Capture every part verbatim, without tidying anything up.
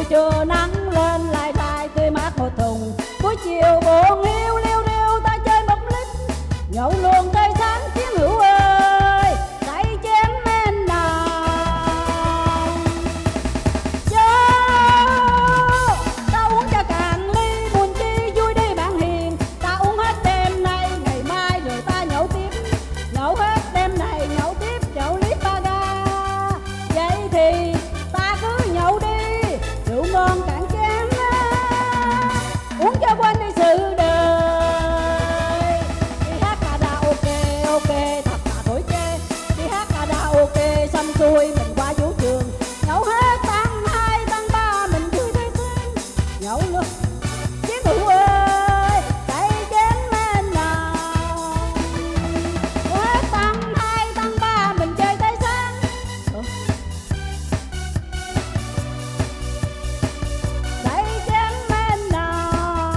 buổi trưa nắng lên lại dài tươi mát một thùng, buổi chiều buồn hiu liêu riêu ta chơi bóng lít, nhậu luôn tới sáng chiến hữu ơi say chén men nào. Chớ ta uống cho cạn ly buồn chi vui đi bạn hiền, ta uống hết đêm nay ngày mai rồi ta nhậu tiếp, nhậu hết đêm này nhậu tiếp nhậu lít ba ga. Vậy thì ta cứ nhậu đi rượu ngon cạn chén uống cho quên đi sự đời. Đi hát karaoke ok thật là thổi chê, đi hát karaoke xong xuôi mình qua vũ trường, nhậu hết tăng hai tăng ba mình vui tới sáng, nhậu luôn chiến hữu ơi say chén men nào. Nhậu hết tăng hai tăng ba mình chơi tới sáng. Ủa? Say chén men nào.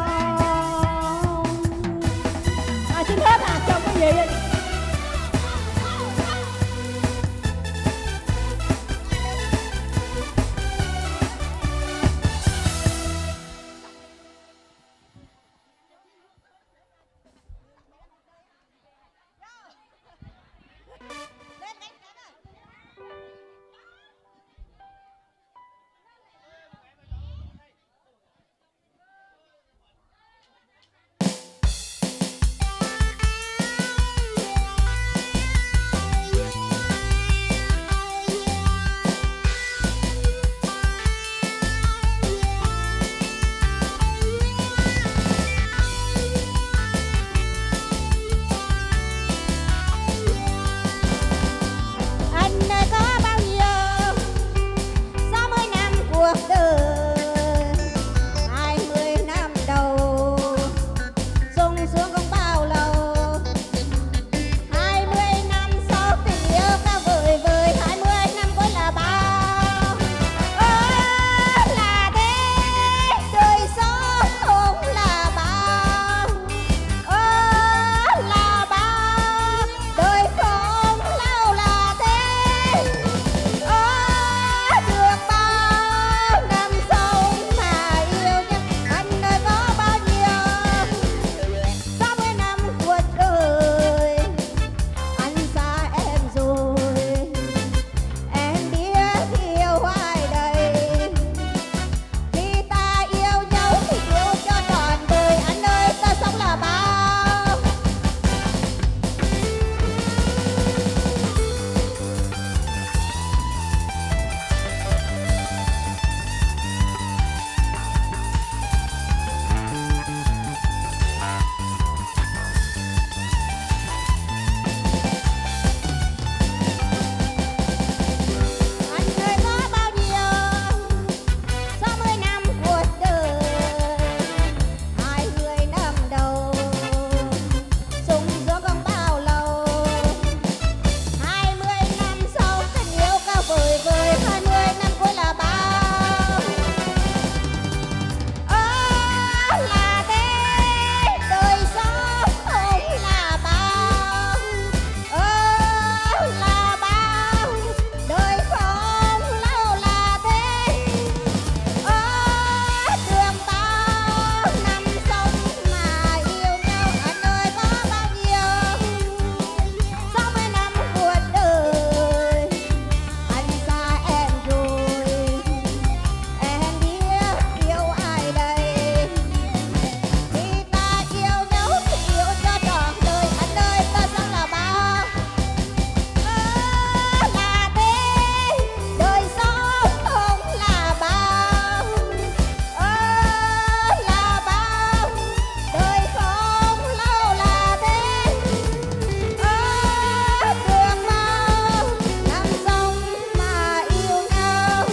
À xin hết à, trong cái gì vậy? Anh ơi có bao nhiêu sáu mươi năm cuộc đời, hai mươi năm đầu sung sướng không bao lâu, hai mươi năm sau tình yêu cao vời vời, hai mươi năm cuối là bao. Ơ là thế đời sống không là bao, ơ là bao đời không lâu là thế. Ơ được bao năm sống mà yêu nhau, anh ơi có bao nhiêu sáu mươi năm cuộc đời, anh xa em rồi em biết yêu ai đây. Khi ta yêu nhau thì yêu cho trọn đời, anh ơi ta sống là bao. Anh ơi có bao nhiêu sáu mươi năm cuộc đời, hai mươi năm đầu sung sướng không bao lâu, hai mươi năm sau tình yêu cao vời vời, hai mươi năm cuối là bao. Ơ là thế đời sống không là bao, ơ là bao đời không lâu là thế. Ơ được bao năm sống mà yêu nhau, anh ơi có bao nhiêu sáu mươi năm cuộc đời, anh xa em rồi em biết yêu ai đây. Khi ta yêu nhau thì yêu cho trọn đời, anh ơi ta sống là bao. Ơ là thế đời sống không là bao, ơ là bao đời không lâu là thế. Ơ được bao năm sống mà yêu nhau.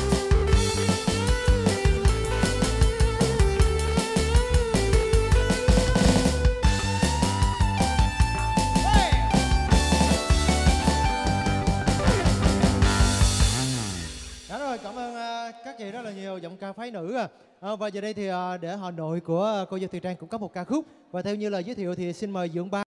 Dạ rồi, cảm ơn ờ, các chị rất là nhiều, giọng ca phái nữ à. Ờ, và giờ đây thì ờ, để Hà Nội của cô Dâu Thùy Trang cũng có một ca khúc, và theo như lời giới thiệu thì xin mời Dượng Ba.